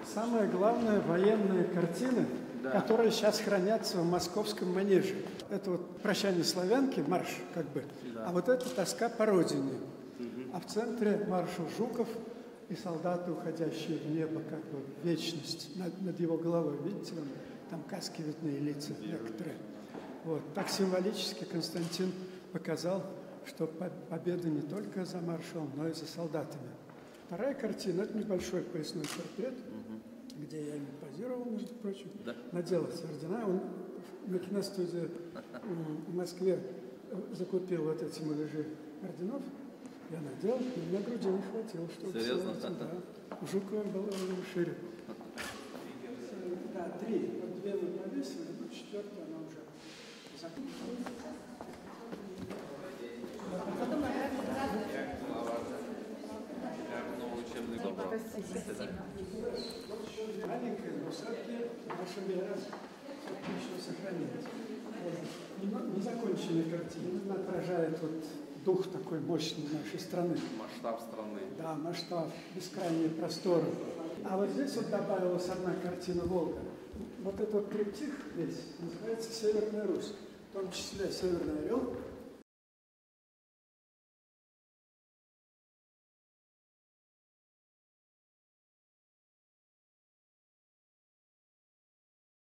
самая главная военная картина, которые сейчас хранятся в московском манеже. Это вот «Прощание славянки», марш как бы, а вот это «Тоска по родине». А в центре маршал Жуков и солдаты, уходящие в небо, как бы в вечность над его головой. Видите, там каски видны, лица некоторые. Вот. Так символически Константин показал, что победа не только за маршалом, но и за солдатами. Вторая картина – это небольшой поясной портрет, где я ему позировал, между прочим, надел эти ордена. Он на киностудии в Москве закупил вот эти муляжи орденов. Я надел, и на груди не хватило, чтобы... Серьезно? У Жукова было шире. Да, 3. Вот 2 мы повесили, но 4-я она уже закупила. Маленькая, но все-таки наша вера еще сохраняется. Незаконченная картина. Она отражает вот дух такой мощный нашей страны. Масштаб страны. Да, масштаб, бескрайние просторы. А вот здесь вот добавилась одна картина «Волга». Вот этот триптих весь называется «Северная Русь». В том числе «Северный Орел»,